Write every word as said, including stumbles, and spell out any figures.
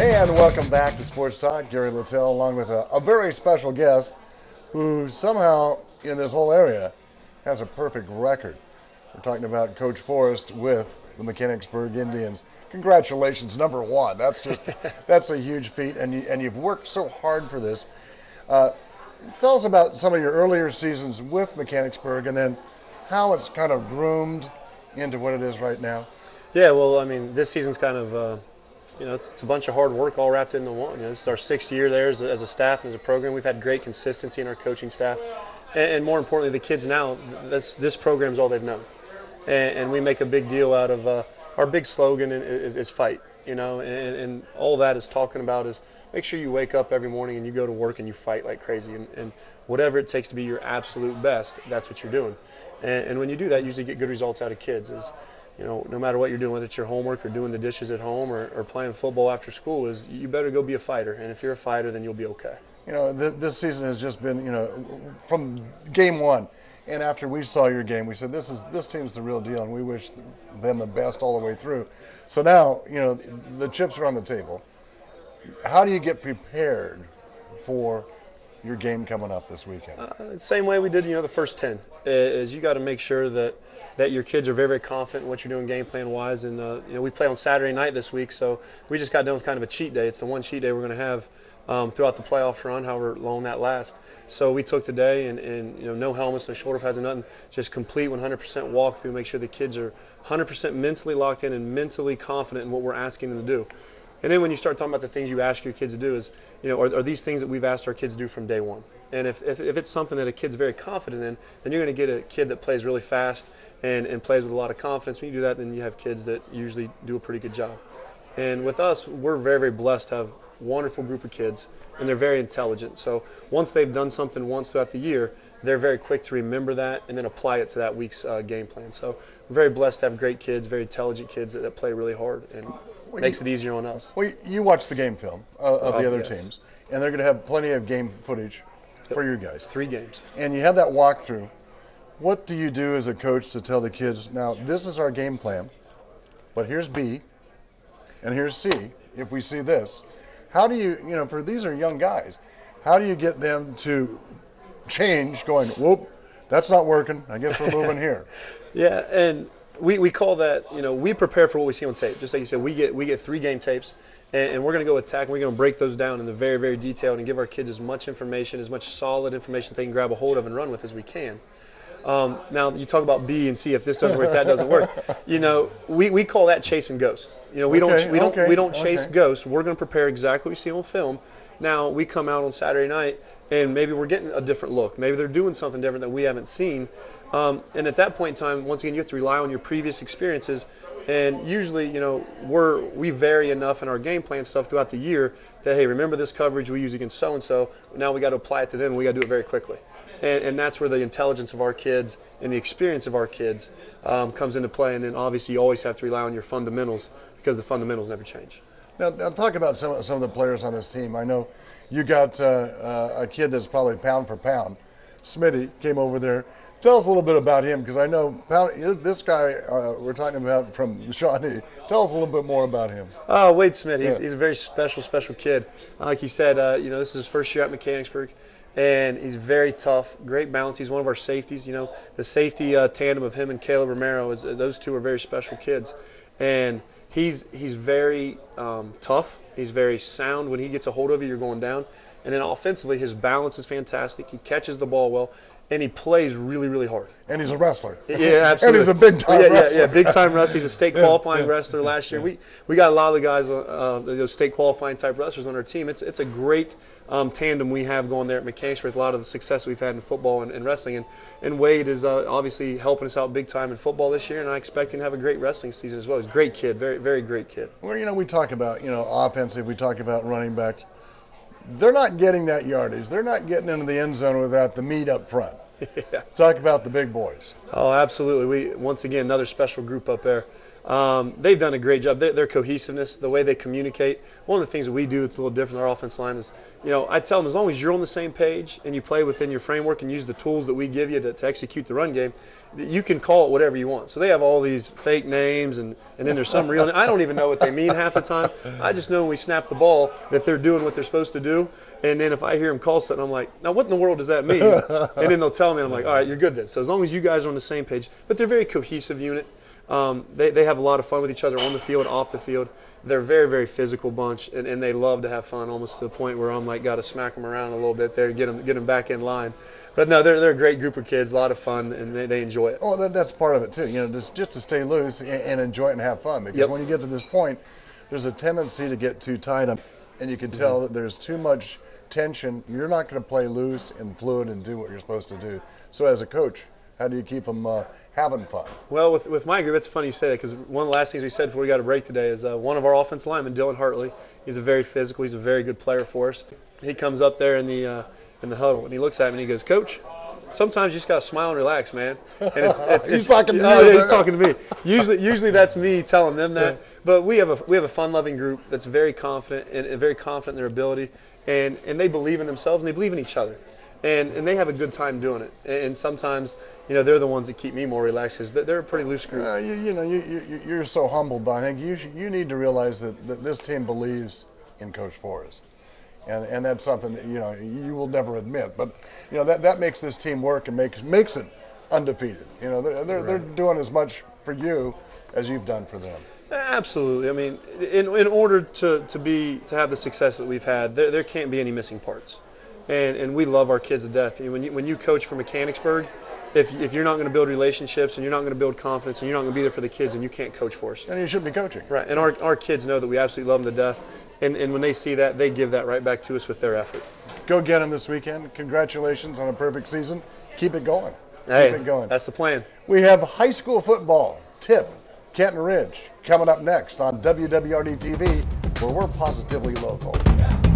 And welcome back to Sports Talk. Gary Littell along with a, a very special guest who somehow in this whole area has a perfect record. We're talking about Coach Forrest with the Mechanicsburg Indians. Congratulations, number one. That's just that's a huge feat, and you, and you've worked so hard for this. Uh, tell us about some of your earlier seasons with Mechanicsburg, and then how it's kind of groomed into what it is right now. Yeah, well, I mean, this season's kind of, uh, you know, it's, it's a bunch of hard work all wrapped into one. You know, this is our sixth year there as a, as a staff and as a program. We've had great consistency in our coaching staff, and, and more importantly, the kids now. This this program is all they've known, and, and we make a big deal out of uh, our big slogan is, is fight. You know, and, and all that is talking about is make sure you wake up every morning and you go to work and you fight like crazy, and, and whatever it takes to be your absolute best, that's what you're doing. And, and when you do that, you usually get good results out of kids. Is, you know, no matter what you're doing, whether it's your homework or doing the dishes at home or, or playing football after school, is you better go be a fighter. And if you're a fighter, then you'll be okay. You know, th this season has just been, you know, from game one. And after we saw your game, we said, this is this team's the real deal, and we wish them the best all the way through. So now, you know, the chips are on the table. How do you get prepared for your game coming up this weekend? Uh, same way we did, you know, the first ten. Is you got to make sure that that your kids are very, very confident in what you're doing game plan wise. And uh, you know, we play on Saturday night this week, so we just got done with kind of a cheat day. It's the one cheat day we're going to have um, throughout the playoff run, however long that lasts. So we took today and, and you know, no helmets, no shoulder pads, and nothing. Just complete one hundred percent walkthrough. Make sure the kids are one hundred percent mentally locked in and mentally confident in what we're asking them to do. And then when you start talking about the things you ask your kids to do, is, you know, are, are these things that we've asked our kids to do from day one? And if, if, if it's something that a kid's very confident in, then you're going to get a kid that plays really fast and, and plays with a lot of confidence. When you do that, then you have kids that usually do a pretty good job. And with us, we're very, very blessed to have a wonderful group of kids, and they're very intelligent. So once they've done something once throughout the year, they're very quick to remember that and then apply it to that week's uh, game plan. So we're very blessed to have great kids, very intelligent kids that, that play really hard, and well, makes you, it easier on us. Well, you watch the game film uh, of uh, the other yes. teams, and they're going to have plenty of game footage for you guys. Three games. And you have that walkthrough. What do you do as a coach to tell the kids, now this is our game plan, but here's B, and here's C, if we see this. How do you, you know, for these are young guys, how do you get them to change going, whoop, that's not working, I guess we're moving here? Yeah, and we, we call that, you know, we prepare for what we see on tape. Just like you said, we get we get three game tapes, and, and we're going to go attack, and we're going to break those down in the very, very detailed and give our kids as much information, as much solid information they can grab a hold of and run with as we can. Um, now, you talk about B and C, if this doesn't work, that doesn't work. You know, we, we call that chasing ghosts. You know, we okay, don't we don't okay, we don't chase okay. ghosts. We're going to prepare exactly what we see on film. Now, we come out on Saturday night, and maybe we're getting a different look. Maybe they're doing something different that we haven't seen. Um, and at that point in time, once again, you have to rely on your previous experiences. And usually, you know, we're, we vary enough in our game plan stuff throughout the year that, hey, remember this coverage we use against so-and-so. Now we got to apply it to them, and we got to do it very quickly. And, and that's where the intelligence of our kids and the experience of our kids um, comes into play. And then obviously you always have to rely on your fundamentals, because the fundamentals never change. Now, now talk about some, some of the players on this team. I know you got uh, uh, a kid that's probably pound for pound. Smitty came over there. Tell us a little bit about him, because I know pound, this guy uh, we're talking about from Shawnee. Tell us a little bit more about him. Oh, Wade Smith. He's, yeah. he's a very special, special kid. Uh, like he said, uh, you know, this is his first year at Mechanicsburg, and he's very tough, great balance. He's one of our safeties. You know, the safety uh, tandem of him and Caleb Romero, is uh, those two are very special kids. And he's he's very um, tough. He's very sound. When he gets a hold of you, you're going down. And then offensively, his balance is fantastic. He catches the ball well, and he plays really, really hard. And he's a wrestler. Yeah, absolutely. And he's a big-time yeah, wrestler. Yeah, yeah, big-time wrestler. He's a state yeah, qualifying yeah, wrestler last year. yeah. We we got a lot of the guys, uh, those state qualifying type wrestlers on our team. It's it's a great um, tandem we have going there at Mechanicsburg with a lot of the success we've had in football and, and wrestling. And, and Wade is uh, obviously helping us out big time in football this year, and I expect him to have a great wrestling season as well. He's a great kid, very, very great kid. Well, you know, we talk about, you know, offensive, we talk about running backs. They're not getting that yardage. They're not getting into the end zone without the meat up front. Yeah. Talk about the big boys. Oh, absolutely. We once again, another special group up there. Um, they've done a great job. Their, their cohesiveness, the way they communicate. One of the things that we do that's a little different than our offensive line is, you know, I tell them as long as you're on the same page and you play within your framework and use the tools that we give you to, to execute the run game, you can call it whatever you want. So they have all these fake names, and, and then there's some real. I don't even know what they mean half the time. I just know when we snap the ball that they're doing what they're supposed to do. And then if I hear them call something, I'm like, now what in the world does that mean? And then they'll tell me, and I'm like, all right, you're good then. So as long as you guys are on the same page. But they're a very cohesive unit. Um, they, they have a lot of fun with each other on the field, off the field. They're a very, very physical bunch, and, and they love to have fun, almost to the point where I'm like, got to smack them around a little bit there, get them, get them back in line. But no, they're, they're a great group of kids, a lot of fun, and they, they enjoy it. Oh, that, that's part of it too. You know, just just to stay loose and, and enjoy it and have fun. Because Yep. when you get to this point, there's a tendency to get too tied up, and you can tell mm-hmm. that there's too much tension. You're not going to play loose and fluid and do what you're supposed to do. So as a coach, how do you keep them uh, having fun? Well, with, with my group, it's funny you say that, because one of the last things we said before we got a break today is uh, one of our offensive linemen, Dylan Hartley. He's a very physical. He's a very good player for us. He comes up there in the uh, in the huddle and he looks at me and he goes, "Coach, sometimes you just gotta smile and relax, man." And it's, it's, he's it's, talking to oh, you. Yeah, he's talking to me. Usually, usually that's me telling them that. Yeah. But we have a we have a fun-loving group that's very confident and, and very confident in their ability, and and they believe in themselves and they believe in each other. And, and they have a good time doing it. And sometimes, you know, they're the ones that keep me more relaxed, because they're a pretty loose group. Uh, you, you know, you, you, you're so humbled, but I think you, you need to realize that, that this team believes in Coach Forrest. And, and that's something that, you know, you will never admit. But, you know, that, that makes this team work and makes, makes it undefeated. You know, they're, they're, right. they're doing as much for you as you've done for them. Absolutely. I mean, in, in order to, to, be, to have the success that we've had, there, there can't be any missing parts. And, and we love our kids to death. When you, when you coach for Mechanicsburg, if, if you're not going to build relationships and you're not going to build confidence and you're not going to be there for the kids, and you can't coach for us. And you shouldn't be coaching. Right. And our, our kids know that we absolutely love them to death. And, and when they see that, they give that right back to us with their effort. Go get them this weekend. Congratulations on a perfect season. Keep it going. Hey, Keep it going. That's the plan. We have high school football, Tip, Canton Ridge, coming up next on W W R D T V, where we're positively local.